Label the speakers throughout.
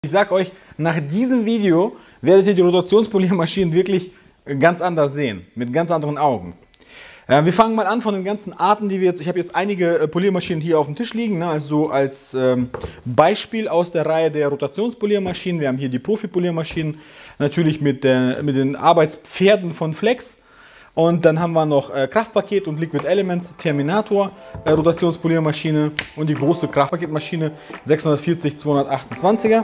Speaker 1: Ich sag euch, nach diesem Video werdet ihr die Rotationspoliermaschinen wirklich ganz anders sehen, mit ganz anderen Augen. Wir fangen mal an von den ganzen Arten, die wir jetzt, ich habe jetzt einige Poliermaschinen hier auf dem Tisch liegen, ne, also als Beispiel aus der Reihe der Rotationspoliermaschinen. Wir haben hier die Profi-Poliermaschinen, natürlich mit den Arbeitspferden von Flex. Und dann haben wir noch Kraftpaket und Liquid Elements, Terminator, Rotationspoliermaschine und die große Kraftpaketmaschine 640 228er.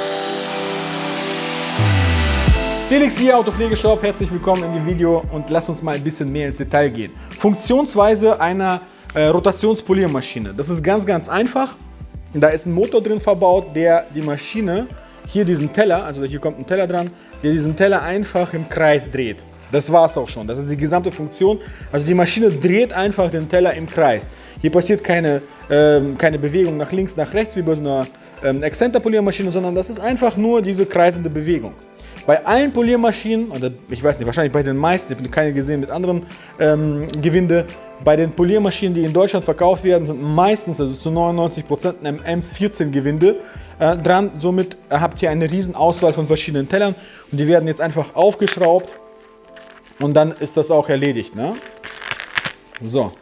Speaker 1: Felix hier, Autopflegeshop, herzlich willkommen in dem Video und lass uns mal ein bisschen mehr ins Detail gehen. Funktionsweise einer Rotationspoliermaschine. Das ist ganz einfach. Da ist ein Motor drin verbaut, der die Maschine, hier diesen Teller, also hier kommt ein Teller dran, der diesen Teller einfach im Kreis dreht. Das war es auch schon, das ist die gesamte Funktion. Also die Maschine dreht einfach den Teller im Kreis. Hier passiert keine Bewegung nach links, nach rechts, wie bei so einer Exzenterpoliermaschine, sondern das ist einfach nur diese kreisende Bewegung. Bei allen Poliermaschinen, oder ich weiß nicht, wahrscheinlich bei den meisten, ich habe keine gesehen mit anderen Gewinde, bei den Poliermaschinen, die in Deutschland verkauft werden, sind meistens, also zu 99% ein M14-Gewinde dran. Somit habt ihr eine riesen Auswahl von verschiedenen Tellern und die werden jetzt einfach aufgeschraubt. Und dann ist das auch erledigt, ne? So.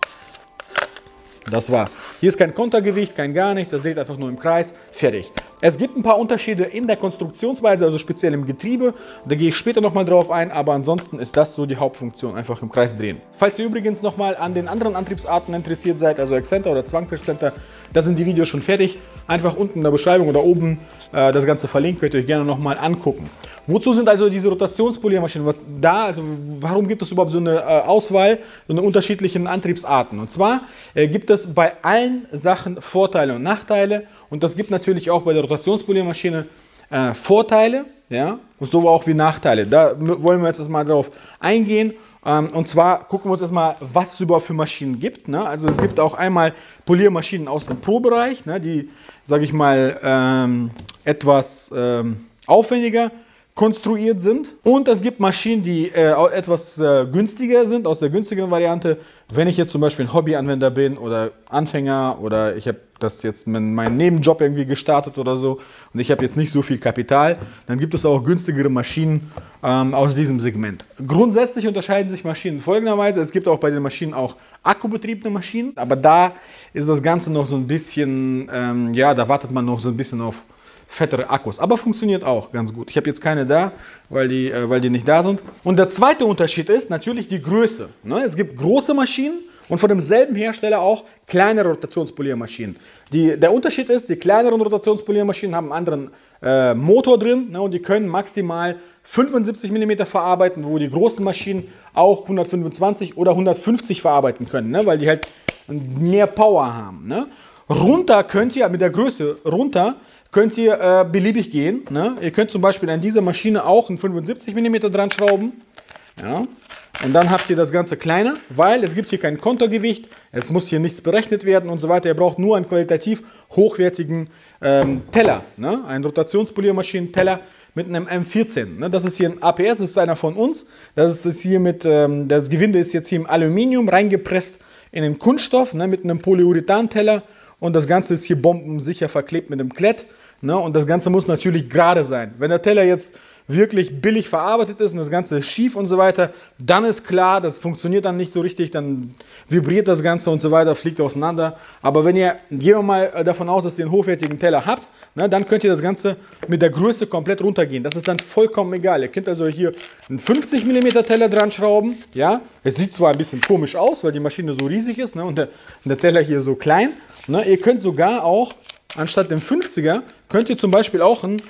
Speaker 1: Das war's. Hier ist kein Kontergewicht, kein gar nichts. Das dreht einfach nur im Kreis. Fertig. Es gibt ein paar Unterschiede in der Konstruktionsweise, also speziell im Getriebe. Da gehe ich später nochmal drauf ein, aber ansonsten ist das so die Hauptfunktion, einfach im Kreis drehen. Falls ihr übrigens nochmal an den anderen Antriebsarten interessiert seid, also Exzenter oder Zwangsexzenter, da sind die Videos schon fertig. Einfach unten in der Beschreibung oder oben das Ganze verlinkt, könnt ihr euch gerne nochmal angucken. Wozu sind also diese Rotationspoliermaschinen da? Also warum gibt es überhaupt so eine Auswahl, so eine unterschiedlichen Antriebsarten? Und zwar gibt es bei allen Sachen Vorteile und Nachteile. Und das gibt natürlich auch bei der Rotationspoliermaschine Vorteile, ja, so auch wie Nachteile. Da wollen wir jetzt mal drauf eingehen. Und zwar gucken wir uns erstmal, was es überhaupt für Maschinen gibt. Ne? Also es gibt auch einmal Poliermaschinen aus dem Pro-Bereich, ne, die, sage ich mal, etwas aufwendiger konstruiert sind. Und es gibt Maschinen, die etwas günstiger sind, aus der günstigeren Variante. Wenn ich jetzt zum Beispiel ein Hobbyanwender bin oder Anfänger oder ich habe das jetzt in meinem Nebenjob irgendwie gestartet oder so und ich habe jetzt nicht so viel Kapital, dann gibt es auch günstigere Maschinen aus diesem Segment. Grundsätzlich unterscheiden sich Maschinen folgenderweise. Es gibt auch bei den Maschinen auch akkubetriebene Maschinen, aber da ist das Ganze noch so ein bisschen, ja, da wartet man noch so ein bisschen auf fettere Akkus, aber funktioniert auch ganz gut. Ich habe jetzt keine da, weil die nicht da sind. Und der zweite Unterschied ist natürlich die Größe. Ne? Es gibt große Maschinen und von demselben Hersteller auch kleinere Rotationspoliermaschinen. Der Unterschied ist, die kleineren Rotationspoliermaschinen haben einen anderen Motor drin, ne? Und die können maximal 75 mm verarbeiten, wo die großen Maschinen auch 125 oder 150 verarbeiten können, ne? Weil die halt mehr Power haben. Ne? Runter könnt ihr, mit der Größe runter, könnt ihr beliebig gehen. Ne? Ihr könnt zum Beispiel an dieser Maschine auch einen 75 mm dran schrauben. Ja? Und dann habt ihr das Ganze kleiner, weil es gibt hier kein Kontergewicht, es muss hier nichts berechnet werden und so weiter. Ihr braucht nur einen qualitativ hochwertigen Teller, ne? Einen Rotationspoliermaschinen-Teller mit einem M14. Ne? Das ist hier ein APS, das ist einer von uns. Das ist hier mit, das Gewinde ist jetzt hier im Aluminium reingepresst in den Kunststoff, ne? Mit einem Polyurethan-Teller. Und das Ganze ist hier bombensicher verklebt mit dem Klett. Ne? Und das Ganze muss natürlich gerade sein. Wenn der Teller jetzt wirklich billig verarbeitet ist und das Ganze ist schief und so weiter, dann ist klar, das funktioniert dann nicht so richtig, dann vibriert das Ganze und so weiter, fliegt auseinander. Aber wenn ihr, gehen wir mal davon aus, dass ihr einen hochwertigen Teller habt, ne, dann könnt ihr das Ganze mit der Größe komplett runtergehen. Das ist dann vollkommen egal. Ihr könnt also hier einen 50 mm Teller dran schrauben. Ja? Es sieht zwar ein bisschen komisch aus, weil die Maschine so riesig ist, ne, und der Teller hier so klein. Ne? Ihr könnt sogar auch, anstatt dem 50er, könnt ihr zum Beispiel auch einen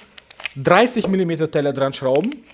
Speaker 1: 30 mm Teller dran schrauben.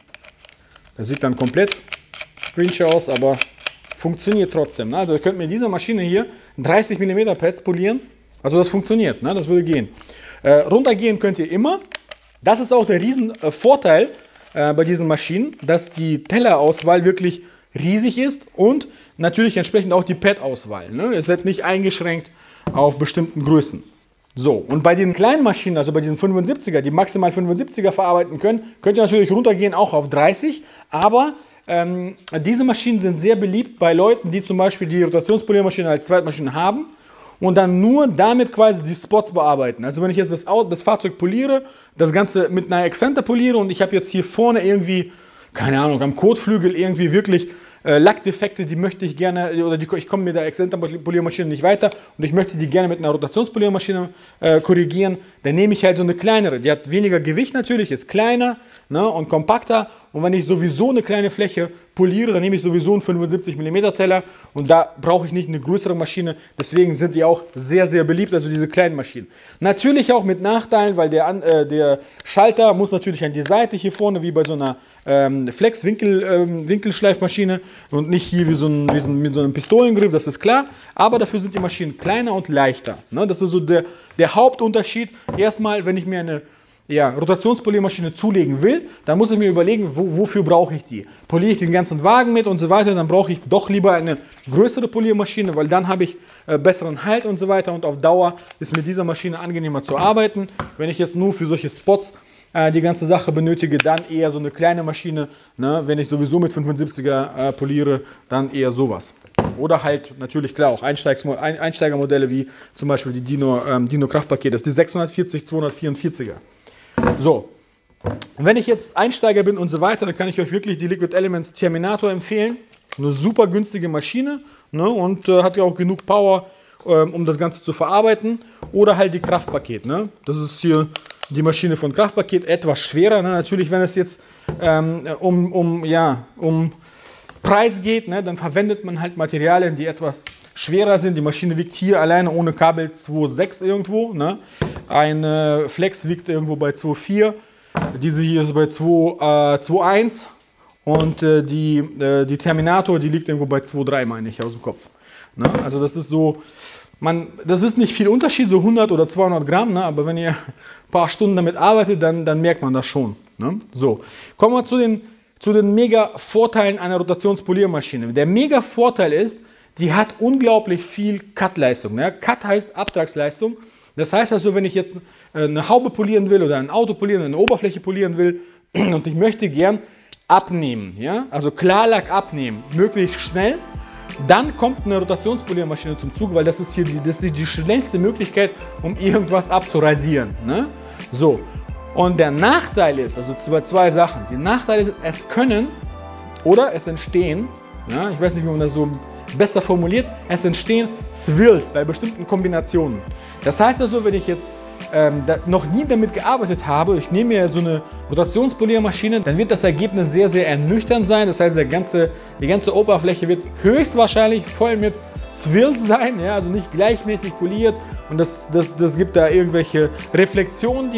Speaker 1: Das sieht dann komplett cringe aus, aber funktioniert trotzdem. Ne? Also ihr könnt mit dieser Maschine hier 30 mm Pads polieren. Also das funktioniert, ne? Das würde gehen. Runtergehen könnt ihr immer. Das ist auch der riesen Vorteil bei diesen Maschinen, dass die Tellerauswahl wirklich riesig ist und natürlich entsprechend auch die Pad-Auswahl. Ne? Ihr seid nicht eingeschränkt auf bestimmten Größen. So, und bei den kleinen Maschinen, also bei diesen 75er, die maximal 75er verarbeiten können, könnt ihr natürlich runtergehen auch auf 30, aber diese Maschinen sind sehr beliebt bei Leuten, die zum Beispiel die Rotationspoliermaschine als Zweitmaschine haben und dann nur damit quasi die Spots bearbeiten. Also wenn ich jetzt das Fahrzeug poliere, das Ganze mit einer Exzenter poliere und ich habe jetzt hier vorne irgendwie, keine Ahnung, am Kotflügel irgendwie wirklich Lackdefekte, die möchte ich gerne, oder ich komme mit der Exzenter-Poliermaschine nicht weiter und ich möchte die gerne mit einer Rotationspoliermaschine korrigieren, dann nehme ich halt so eine kleinere. Die hat weniger Gewicht natürlich, ist kleiner, ne, und kompakter, und wenn ich sowieso eine kleine Fläche poliere, dann nehme ich sowieso einen 75 mm Teller und da brauche ich nicht eine größere Maschine, deswegen sind die auch sehr, sehr beliebt, also diese kleinen Maschinen. Natürlich auch mit Nachteilen, weil der Schalter muss natürlich an die Seite hier vorne, wie bei so einer Flex-Winkelschleifmaschine und nicht hier mit so einem Pistolengriff, das ist klar, aber dafür sind die Maschinen kleiner und leichter. Ne? Das ist so der Hauptunterschied. Erstmal, wenn ich mir eine Rotationspoliermaschine zulegen will, dann muss ich mir überlegen, wofür brauche ich die. Poliere ich den ganzen Wagen mit und so weiter, dann brauche ich doch lieber eine größere Poliermaschine, weil dann habe ich besseren Halt und so weiter und auf Dauer ist mit dieser Maschine angenehmer zu arbeiten. Wenn ich jetzt nur für solche Spots die ganze Sache benötige, dann eher so eine kleine Maschine. Ne? Wenn ich sowieso mit 75er poliere, dann eher sowas. Oder halt natürlich klar auch Einsteigermodelle wie zum Beispiel die Dino Kraftpaket, das ist die 640-244er. So, wenn ich jetzt Einsteiger bin und so weiter, dann kann ich euch wirklich die Liquid Elements Terminator empfehlen. Eine super günstige Maschine, ne? Und hat ja auch genug Power, um das Ganze zu verarbeiten. Oder halt die Kraftpaket. Ne? Das ist hier die Maschine von Kraftpaket, etwas schwerer. Ne? Natürlich, wenn es jetzt um Preis geht, ne? Dann verwendet man halt Materialien, die etwas schwerer sind. Die Maschine wiegt hier alleine ohne Kabel 2,6 irgendwo. Ne? Eine Flex wiegt irgendwo bei 2,4. Diese hier ist bei 2,1. Und die Terminator, die liegt irgendwo bei 2,3, meine ich, aus dem Kopf. Ne? Also das ist so, das ist nicht viel Unterschied, so 100 oder 200 Gramm, ne? Aber wenn ihr ein paar Stunden damit arbeitet, dann merkt man das schon. Ne? So, kommen wir zu den Mega-Vorteilen einer Rotationspoliermaschine. Der Mega-Vorteil ist, die hat unglaublich viel Cut-Leistung. Ne? Cut heißt Abtragsleistung. Das heißt also, wenn ich jetzt eine Haube polieren will oder ein Auto polieren, eine Oberfläche polieren will und ich möchte gern abnehmen, ja? Also Klarlack abnehmen, möglichst schnell, dann kommt eine Rotationspoliermaschine zum Zug, weil das ist hier die schnellste Möglichkeit, um irgendwas abzurasieren. Ne? So, und der Nachteil ist, also zwei Sachen. Die Nachteile sind, es können oder es entstehen, ja, ich weiß nicht, wie man das so besser formuliert, es entstehen Swirls bei bestimmten Kombinationen. Das heißt also, wenn ich jetzt noch nie damit gearbeitet habe, ich nehme mir so eine Rotationspoliermaschine, dann wird das Ergebnis sehr, sehr ernüchternd sein. Das heißt, die ganze Oberfläche wird höchstwahrscheinlich voll mit Swirls sein, ja, also nicht gleichmäßig poliert, und das gibt da irgendwelche Reflexionen,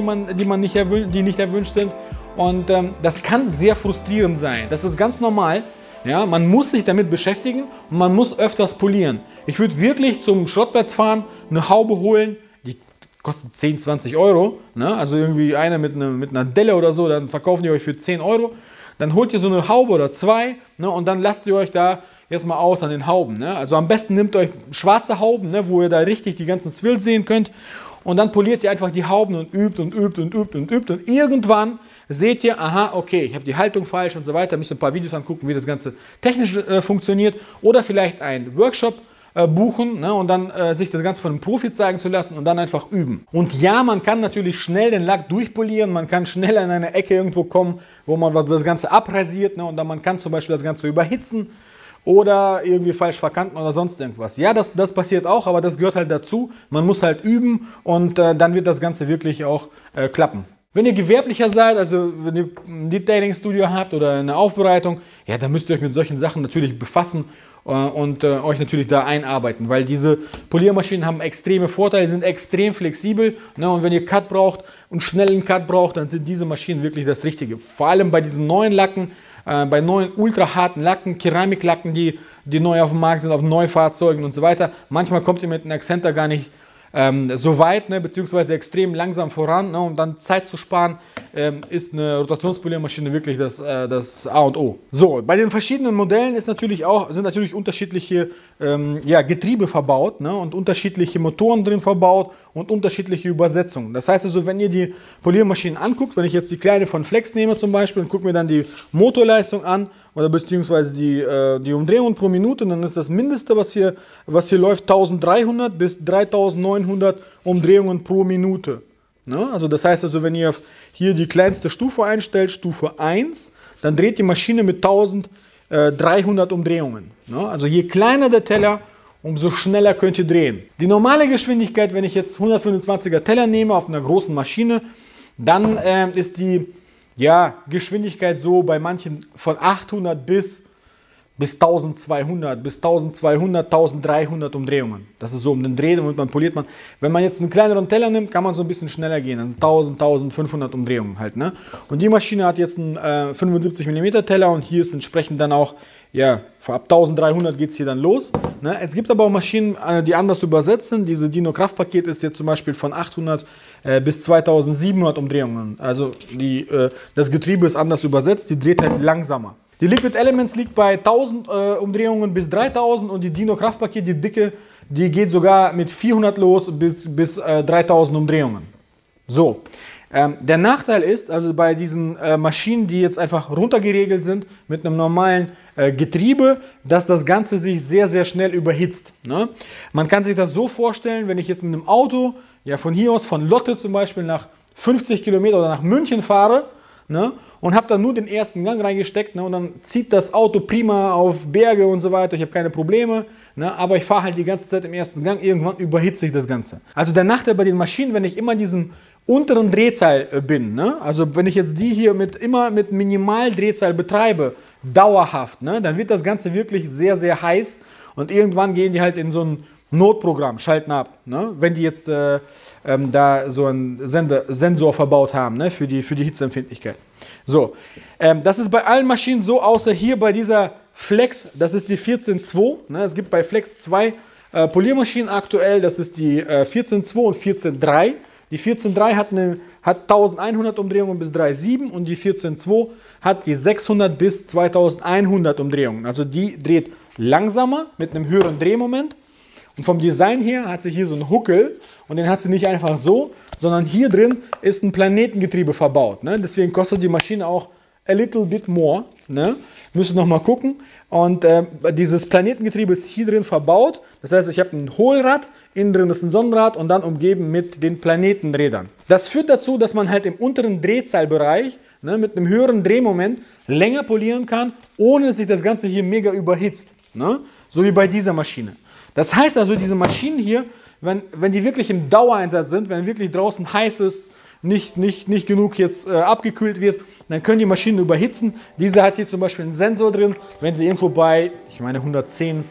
Speaker 1: die nicht erwünscht sind, und das kann sehr frustrierend sein. Das ist ganz normal. Ja, man muss sich damit beschäftigen und man muss öfters polieren. Ich würde wirklich zum Schrottplatz fahren, eine Haube holen, die kostet 10, 20 Euro. Ne? Also irgendwie eine mit einer Delle oder so, dann verkaufen die euch für 10 Euro. Dann holt ihr so eine Haube oder zwei, ne? Und dann lasst ihr euch da erstmal aus an den Hauben. Ne? Also am besten nehmt euch schwarze Hauben, ne? Wo ihr da richtig die ganzen Swirls sehen könnt. Und dann poliert ihr einfach die Hauben und übt und übt und übt und übt. Und irgendwann seht ihr, aha, okay, ich habe die Haltung falsch und so weiter. Müsst ihr ein paar Videos angucken, wie das Ganze technisch funktioniert. Oder vielleicht einen Workshop buchen, ne, und dann sich das Ganze von einem Profi zeigen zu lassen und dann einfach üben. Und ja, man kann natürlich schnell den Lack durchpolieren. Man kann schnell an eine Ecke irgendwo kommen, wo man das Ganze abrasiert. Ne, und dann man kann zum Beispiel das Ganze überhitzen. Oder irgendwie falsch verkanten oder sonst irgendwas. Ja, das passiert auch, aber das gehört halt dazu. Man muss halt üben und dann wird das Ganze wirklich auch klappen. Wenn ihr gewerblicher seid, also wenn ihr ein Detailing-Studio habt oder eine Aufbereitung, ja, dann müsst ihr euch mit solchen Sachen natürlich befassen und euch natürlich da einarbeiten, weil diese Poliermaschinen haben extreme Vorteile, sind extrem flexibel, ne, und wenn ihr Cut braucht und schnellen Cut braucht, dann sind diese Maschinen wirklich das Richtige. Vor allem bei diesen neuen Lacken, bei neuen ultra harten Lacken, Keramiklacken, die neu auf dem Markt sind, auf Neufahrzeugen und so weiter. Manchmal kommt ihr mit einem Exzenter gar nicht so weit, ne, beziehungsweise extrem langsam voran, ne, um dann Zeit zu sparen, ist eine Rotationspoliermaschine wirklich das A und O. So, bei den verschiedenen Modellen sind natürlich unterschiedliche ja, Getriebe verbaut, ne, und unterschiedliche Motoren drin verbaut und unterschiedliche Übersetzungen. Das heißt also, wenn ihr die Poliermaschinen anguckt, wenn ich jetzt die kleine von Flex nehme zum Beispiel und gucke mir dann die Motorleistung an oder beziehungsweise die Umdrehungen pro Minute, dann ist das Mindeste, was hier läuft, 1300 bis 3900 Umdrehungen pro Minute. Ne? Also das heißt also, wenn ihr hier die kleinste Stufe einstellt, Stufe 1, dann dreht die Maschine mit 1300 Umdrehungen. Ne? Also je kleiner der Teller, umso schneller könnt ihr drehen. Die normale Geschwindigkeit, wenn ich jetzt 125er Teller nehme auf einer großen Maschine, dann ist die Geschwindigkeit so bei manchen von 800 bis 1200, 1300 Umdrehungen. Das ist so um den Dreh, und man poliert man. Wenn man jetzt einen kleineren Teller nimmt, kann man so ein bisschen schneller gehen, dann 1500 Umdrehungen halt. Ne? Und die Maschine hat jetzt einen 75 mm Teller und hier ist entsprechend dann auch, ja, ab 1300 geht es hier dann los. Ne? Es gibt aber auch Maschinen, die anders übersetzen. Diese Dino Kraftpaket ist jetzt zum Beispiel von 800 bis 2700 Umdrehungen. Also das Getriebe ist anders übersetzt, die dreht halt langsamer. Die Liquid Elements liegt bei 1000 Umdrehungen bis 3000 und die Dino Kraftpaket, die dicke, die geht sogar mit 400 los bis 3000 Umdrehungen. So, der Nachteil ist, also bei diesen Maschinen, die jetzt einfach runtergeregelt sind mit einem normalen Getriebe, dass das Ganze sich sehr, sehr schnell überhitzt. Ne? Man kann sich das so vorstellen, wenn ich jetzt mit einem Auto, ja von hier aus, von Lotte zum Beispiel nach 50 Kilometer oder nach München fahre, ne, und habe dann nur den ersten Gang reingesteckt, ne, und dann zieht das Auto prima auf Berge und so weiter, ich habe keine Probleme, ne, aber ich fahre halt die ganze Zeit im ersten Gang, irgendwann überhitzt sich das Ganze. Also der Nachteil bei den Maschinen, wenn ich immer in diesem unteren Drehzahl bin, ne, also wenn ich jetzt die hier immer mit Minimaldrehzahl betreibe, dauerhaft, ne, dann wird das Ganze wirklich sehr, sehr heiß und irgendwann gehen die halt in so ein Notprogramm, schalten ab, ne, wenn die jetzt da so einen Sensor verbaut haben, ne, für die Hitzeempfindlichkeit. So, das ist bei allen Maschinen so, außer hier bei dieser Flex, das ist die 14.2. Ne, es gibt bei Flex zwei Poliermaschinen aktuell, das ist die 14.2 und 14.3. Die 14.3 hat 1100 Umdrehungen bis 3,7 und die 14.2 hat die 600 bis 2100 Umdrehungen. Also die dreht langsamer mit einem höheren Drehmoment. Und vom Design her hat sie hier so einen Huckel und den hat sie nicht einfach so, sondern hier drin ist ein Planetengetriebe verbaut. Ne? Deswegen kostet die Maschine auch a little bit more. Ne? Müsst ihr nochmal gucken. Und dieses Planetengetriebe ist hier drin verbaut. Das heißt, ich habe ein Hohlrad, innen drin ist ein Sonnenrad und dann umgeben mit den Planetenrädern. Das führt dazu, dass man halt im unteren Drehzahlbereich, ne, mit einem höheren Drehmoment länger polieren kann, ohne dass sich das Ganze hier mega überhitzt. Ne? So wie bei dieser Maschine. Das heißt also, diese Maschinen hier, wenn die wirklich im Dauereinsatz sind, wenn wirklich draußen heiß ist, nicht genug jetzt abgekühlt wird, dann können die Maschinen überhitzen. Diese hat hier zum Beispiel einen Sensor drin, wenn sie irgendwo bei, ich meine 110,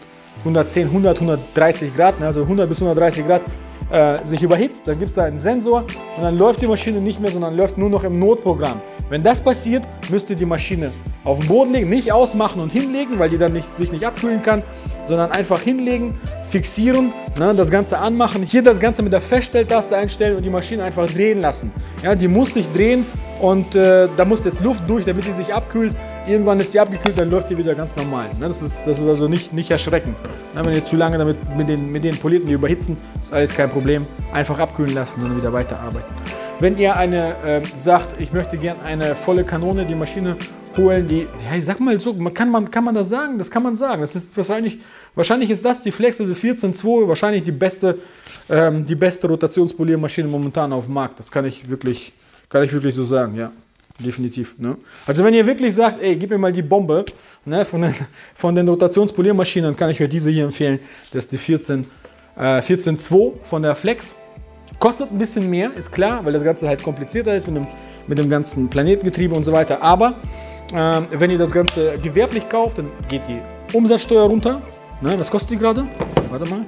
Speaker 1: 130 Grad, ne, also 100 bis 130 Grad sich überhitzt, dann gibt es da einen Sensor und dann läuft die Maschine nicht mehr, sondern läuft nur noch im Notprogramm. Wenn das passiert, müsst ihr die Maschine auf den Boden legen, nicht ausmachen und hinlegen, weil die dann sich nicht abkühlen kann, sondern einfach hinlegen, fixieren, ne, das Ganze anmachen, hier das Ganze mit der Feststelltaste einstellen und die Maschine einfach drehen lassen. Ja, die muss sich drehen und da muss jetzt Luft durch, damit die sich abkühlt. Irgendwann ist die abgekühlt, dann läuft die wieder ganz normal. Ne, das ist also nicht erschreckend. Ne, wenn ihr zu lange damit mit den Polierten die überhitzen, ist alles kein Problem. Einfach abkühlen lassen und dann wieder weiterarbeiten. Wenn ihr sagt, ich möchte gerne eine volle Kanone, die Maschine holen, die, ja, ich sag mal so, kann man das sagen? Das kann man sagen. Das ist wahrscheinlich ist das die Flex, also 14.2, wahrscheinlich die beste Rotationspoliermaschine momentan auf dem Markt. Das kann ich wirklich so sagen, ja. Definitiv. Ne? Also wenn ihr wirklich sagt, ey, gib mir mal die Bombe, ne, von den Rotationspoliermaschinen, dann kann ich euch diese hier empfehlen. Das ist die 14.2 von der Flex. Kostet ein bisschen mehr, ist klar, weil das Ganze halt komplizierter ist mit dem ganzen Planetengetriebe und so weiter. Aber wenn ihr das Ganze gewerblich kauft, dann geht die Umsatzsteuer runter. Ne, was kostet die gerade? Warte mal.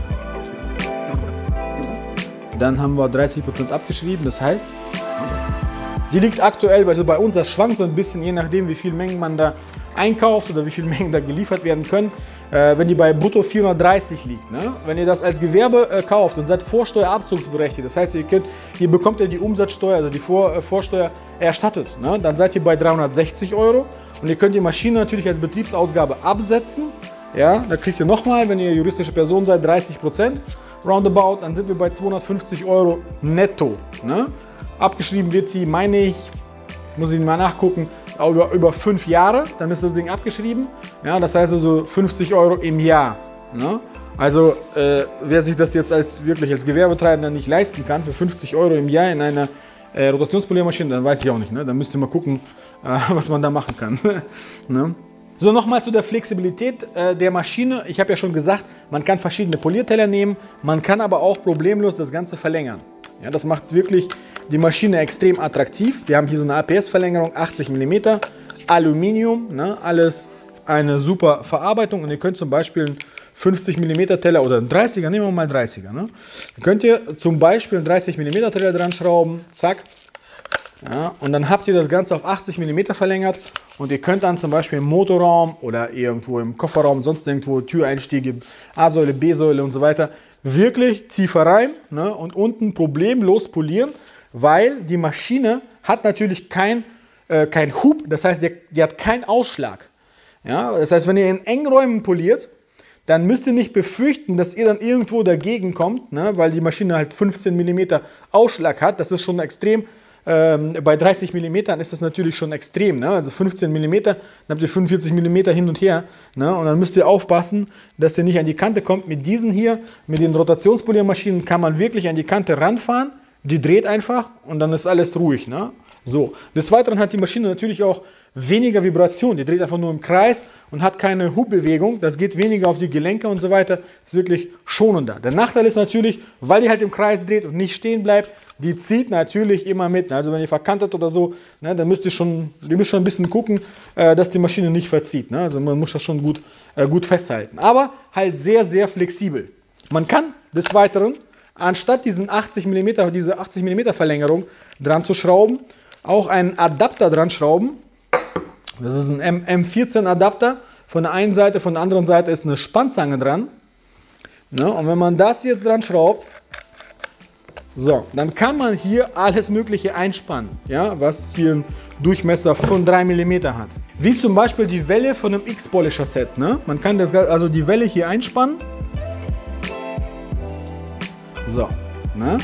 Speaker 1: Dann haben wir 30% abgeschrieben, das heißt, die liegt aktuell, also bei uns, das schwankt so ein bisschen, je nachdem, wie viel Mengen man da einkauft oder wie viele Mengen da geliefert werden können. Wenn die bei brutto 430 liegt, ne? Wenn ihr das als Gewerbe kauft und seid vorsteuerabzugsberechtigt, das heißt, ihr bekommt ja die Umsatzsteuer, also die Vorsteuer erstattet, ne? Dann seid ihr bei 360 € und ihr könnt die Maschine natürlich als Betriebsausgabe absetzen Ja, da kriegt ihr nochmal, wenn ihr juristische Person seid, 30% roundabout. Dann sind wir bei 250 Euro netto. Ne? Abgeschrieben wird sie, meine ich, muss ich mal nachgucken, über 5 Jahre. Dann ist das Ding abgeschrieben. Ja, das heißt also 50 Euro im Jahr. Ne? Also wer sich das jetzt wirklich als Gewerbetreibender nicht leisten kann, für 50 Euro im Jahr in einer Rotationspoliermaschine, dann weiß ich auch nicht. Ne? Dann müsst ihr mal gucken, was man da machen kann. Ne? So, nochmal zu der Flexibilität der Maschine. Ich habe ja schon gesagt, man kann verschiedene Polierteller nehmen, man kann aber auch problemlos das Ganze verlängern. Ja, das macht wirklich die Maschine extrem attraktiv. Wir haben hier so eine APS-Verlängerung, 80 mm, Aluminium, ne? Alles eine super Verarbeitung. Und ihr könnt zum Beispiel einen 50 mm Teller oder einen 30er, nehmen wir mal 30er. Ne? Dann könnt ihr zum Beispiel einen 30 mm Teller dran schrauben, zack. Ja, und dann habt ihr das Ganze auf 80 mm verlängert und ihr könnt dann zum Beispiel im Motorraum oder irgendwo im Kofferraum, sonst irgendwo Türeinstiege, A-Säule, B-Säule und so weiter, wirklich tiefer rein, ne, und unten problemlos polieren, weil die Maschine hat natürlich kein Hub, das heißt, die hat keinen Ausschlag. Ja, das heißt, wenn ihr in engen Räumen poliert, dann müsst ihr nicht befürchten, dass ihr dann irgendwo dagegen kommt, ne, weil die Maschine halt 15 mm Ausschlag hat. Das ist schon extrem. Bei 30 mm ist das natürlich schon extrem. Ne? Also 15 mm, dann habt ihr 45 mm hin und her. Ne? Und dann müsst ihr aufpassen, dass ihr nicht an die Kante kommt. Mit diesen hier, mit den Rotationspoliermaschinen, kann man wirklich an die Kante ranfahren. Die dreht einfach und dann ist alles ruhig. Ne? So. Des Weiteren hat die Maschine natürlich auch weniger Vibration. Die dreht einfach nur im Kreis und hat keine Hubbewegung. Das geht weniger auf die Gelenke und so weiter. Ist wirklich schonender. Der Nachteil ist natürlich, weil die halt im Kreis dreht und nicht stehen bleibt, die zieht natürlich immer mit. Also wenn ihr verkantet oder so, ne, dann müsst ihr schon ein bisschen gucken, dass die Maschine nicht verzieht. Ne? Also man muss das schon gut festhalten. Aber halt sehr, sehr flexibel. Man kann des Weiteren, anstatt diese 80 mm Verlängerung dran zu schrauben, auch einen Adapter dran schrauben. Das ist ein M14 Adapter. Von der einen Seite, von der anderen Seite ist eine Spannzange dran. Ne? Und wenn man das jetzt dran schraubt, so, dann kann man hier alles Mögliche einspannen, ja, was hier einen Durchmesser von 3 mm hat. Wie zum Beispiel die Welle von einem X-Polisher Set. Ne? Man kann also die Welle hier einspannen. So, ne?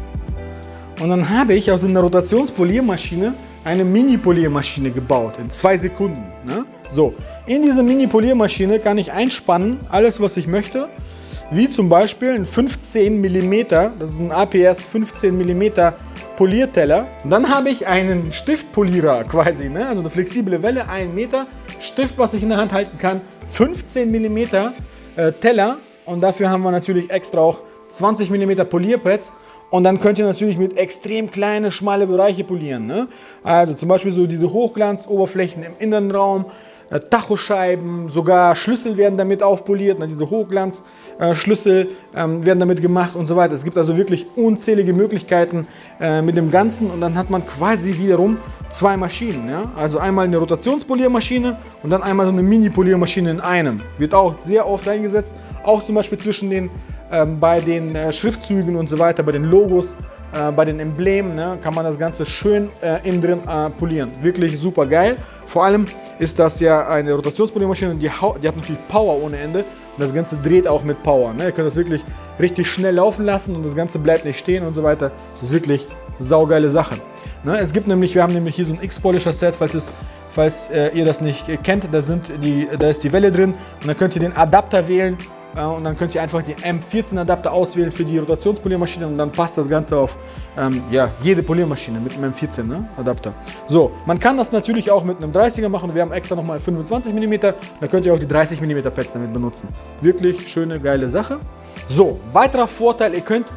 Speaker 1: Und dann habe ich aus einer Rotationspoliermaschine eine Mini-Poliermaschine gebaut, in 2 Sekunden. Ne? So, in diese Mini-Poliermaschine kann ich einspannen, alles was ich möchte. Wie zum Beispiel ein 15 mm, das ist ein APS 15 mm Polierteller. Und dann habe ich einen Stiftpolierer quasi, ne? Also eine flexible Welle, 1 Meter, Stift, was ich in der Hand halten kann, 15 mm Teller. Und dafür haben wir natürlich extra auch 20 mm Polierpads. Und dann könnt ihr natürlich mit extrem kleine, schmale Bereiche polieren. Ne? Also zum Beispiel so diese Hochglanzoberflächen im Innenraum, Tachoscheiben, sogar Schlüssel werden damit aufpoliert, diese Hochglanzschlüssel werden damit gemacht und so weiter. Es gibt also wirklich unzählige Möglichkeiten mit dem Ganzen und dann hat man quasi wiederum 2 Maschinen. Ja? Also einmal eine Rotationspoliermaschine und dann einmal so eine Mini-Poliermaschine in einem. Wird auch sehr oft eingesetzt, auch zum Beispiel zwischen den, bei den Schriftzügen und so weiter, bei den Logos. Bei den Emblemen, ne, kann man das Ganze schön innen drin polieren. Wirklich super geil. Vor allem ist das ja eine Rotationspoliermaschine und die hat natürlich Power ohne Ende. Und das Ganze dreht auch mit Power. Ne. Ihr könnt das wirklich richtig schnell laufen lassen und das Ganze bleibt nicht stehen und so weiter. Das ist wirklich saugeile Sache. Ne. Wir haben nämlich hier so ein X-Polisher Set, falls ihr das nicht kennt. Da ist die Welle drin und dann könnt ihr den Adapter wählen. Und dann könnt ihr einfach den M14 Adapter auswählen für die Rotationspoliermaschine und dann passt das Ganze auf jede Poliermaschine mit einem M14, ne, Adapter. So, man kann das natürlich auch mit einem 30er machen. Wir haben extra nochmal 25 mm. Da könnt ihr auch die 30 mm Pads damit benutzen. Wirklich schöne, geile Sache. So, weiterer Vorteil, ihr könnt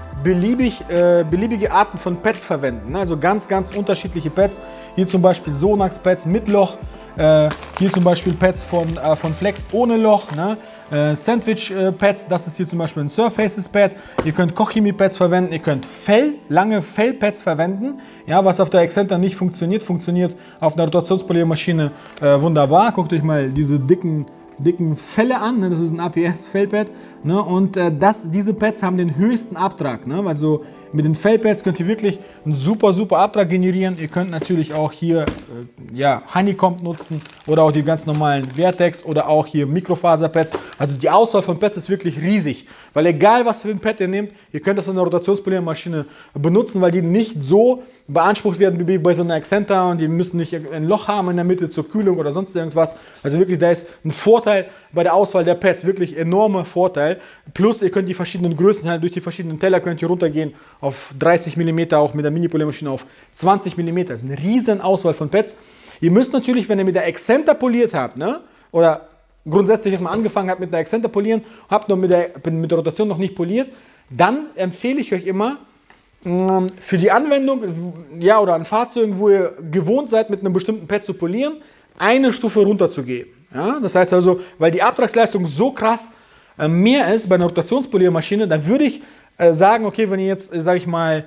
Speaker 1: beliebige Arten von Pads verwenden. Ne? Also ganz, ganz unterschiedliche Pads. Hier zum Beispiel Sonax Pads mit Loch. Hier zum Beispiel Pads von Flex ohne Loch, ne? Sandwich Pads, das ist hier zum Beispiel ein Surfaces Pad. Ihr könnt Kochchemie Pads verwenden, ihr könnt lange Fellpads verwenden, ja, was auf der Exzenter nicht funktioniert, funktioniert auf einer Rotationspoliermaschine wunderbar. Guckt euch mal diese dicken Felle an, ne? Das ist ein APS Fellpad, ne? Und diese Pads haben den höchsten Abtrag, ne? Also Mit den Fellpads könnt ihr wirklich einen super, super Abtrag generieren. Ihr könnt natürlich auch hier ja, Honeycomb nutzen oder auch die ganz normalen Vertex oder auch hier Mikrofaserpads. Also die Auswahl von Pads ist wirklich riesig, weil egal was für ein Pad ihr nehmt, ihr könnt das in der Rotationspoliermaschine benutzen, weil die nicht so beansprucht werden wie bei so einer Accenta und die müssen nicht ein Loch haben in der Mitte zur Kühlung oder sonst irgendwas. Also wirklich, da ist ein Vorteil bei der Auswahl der Pads, wirklich enormer Vorteil. Plus ihr könnt die verschiedenen Größen halt durch die verschiedenen Teller könnt ihr runtergehen auf 30 mm, auch mit der Mini-Poliermaschine auf 20 mm. Also eine riesen Auswahl von Pads. Ihr müsst natürlich, wenn ihr mit der Accenta poliert habt, ne, oder grundsätzlich erstmal angefangen habt mit der Accenta polieren, habt noch mit der Rotation noch nicht poliert, dann empfehle ich euch immer, für die Anwendung, ja, oder an Fahrzeugen, wo ihr gewohnt seid, mit einem bestimmten Pad zu polieren, eine Stufe runter zu gehen. Ja? Das heißt also, weil die Abtragsleistung so krass mehr ist bei einer Rotationspoliermaschine, dann würde ich sagen, okay, wenn ihr jetzt, sage ich mal,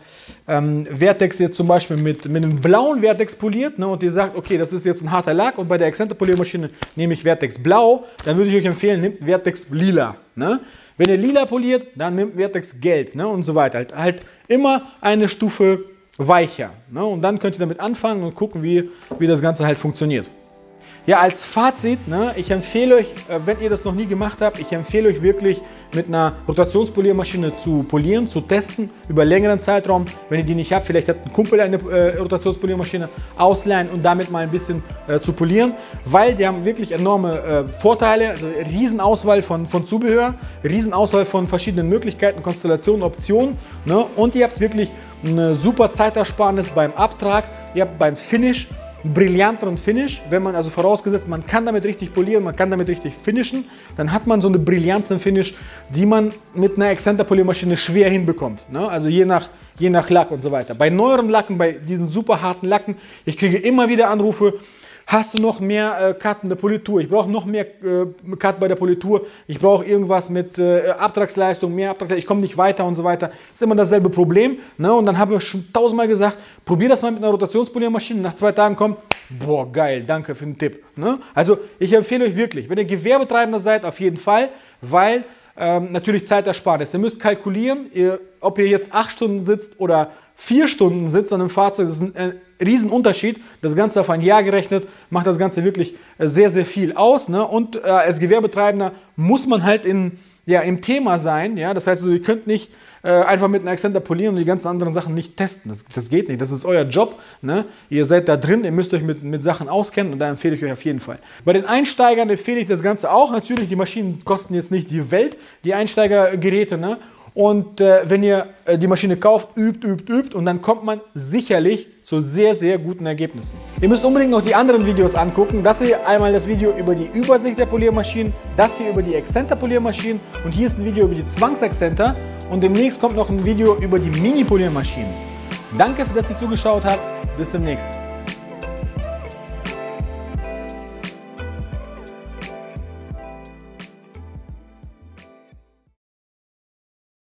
Speaker 1: Vertex jetzt zum Beispiel mit einem blauen Vertex poliert, ne, und ihr sagt, okay, das ist jetzt ein harter Lack und bei der Accenta Poliermaschine nehme ich Vertex blau, dann würde ich euch empfehlen, nehmt Vertex lila. Ne? Wenn ihr lila poliert, dann nehmt Vertex gelb, ne, und so weiter. Halt immer eine Stufe weicher. Ne, und dann könnt ihr damit anfangen und gucken, wie das Ganze halt funktioniert. Ja, als Fazit, ne, ich empfehle euch, wenn ihr das noch nie gemacht habt, ich empfehle euch wirklich mit einer Rotationspoliermaschine zu polieren, zu testen, über längeren Zeitraum. Wenn ihr die nicht habt, vielleicht hat ein Kumpel eine Rotationspoliermaschine, ausleihen und damit mal ein bisschen zu polieren, weil die haben wirklich enorme Vorteile, also Riesenauswahl von Zubehör, Riesenauswahl von verschiedenen Möglichkeiten, Konstellationen, Optionen, ne, und ihr habt wirklich eine super Zeitersparnis beim Abtrag, ihr habt beim Finish brillanteren Finish, wenn man also vorausgesetzt, man kann damit richtig polieren, man kann damit richtig finishen, dann hat man so eine Brillanz im Finish, die man mit einer Accenta Poliermaschine schwer hinbekommt, ne? Also je nach Lack und so weiter. Bei neueren Lacken, bei diesen super harten Lacken, ich kriege immer wieder Anrufe, hast du noch mehr Cut in der Politur? Ich brauche noch mehr Cut bei der Politur. Ich brauche irgendwas mit Abtragsleistung, mehr Abtragsleistung. Ich komme nicht weiter und so weiter. Das ist immer dasselbe Problem. Ne? Und dann haben wir schon tausendmal gesagt, probier das mal mit einer Rotationspoliermaschine. Nach 2 Tagen kommt, boah, geil, danke für den Tipp. Ne? Also ich empfehle euch wirklich, wenn ihr Gewerbetreibender seid, auf jeden Fall, weil natürlich Zeitersparnis. Ihr müsst kalkulieren, ob ihr jetzt 8 Stunden sitzt oder 4 Stunden sitzt an einem Fahrzeug, das ist ein Riesenunterschied. Das Ganze auf ein Jahr gerechnet, macht das Ganze wirklich sehr, sehr viel aus. Ne? Und als Gewerbetreibender muss man halt im Thema sein. Ja? Das heißt, also, ihr könnt nicht einfach mit einer Accenta polieren und die ganzen anderen Sachen nicht testen. Das geht nicht, das ist euer Job. Ne? Ihr seid da drin, ihr müsst euch mit Sachen auskennen und da empfehle ich euch auf jeden Fall. Bei den Einsteigern empfehle ich das Ganze auch. Natürlich, die Maschinen kosten jetzt nicht die Welt, die Einsteigergeräte. Ne? Und wenn ihr die Maschine kauft, übt und dann kommt man sicherlich zu sehr, sehr guten Ergebnissen. Ihr müsst unbedingt noch die anderen Videos angucken. Das hier einmal das Video über die Übersicht der Poliermaschinen, das hier über die Accenta Poliermaschinen und hier ist ein Video über die Zwangs-Accenta und demnächst kommt noch ein Video über die Mini-Poliermaschinen. Danke, dass ihr zugeschaut habt. Bis demnächst.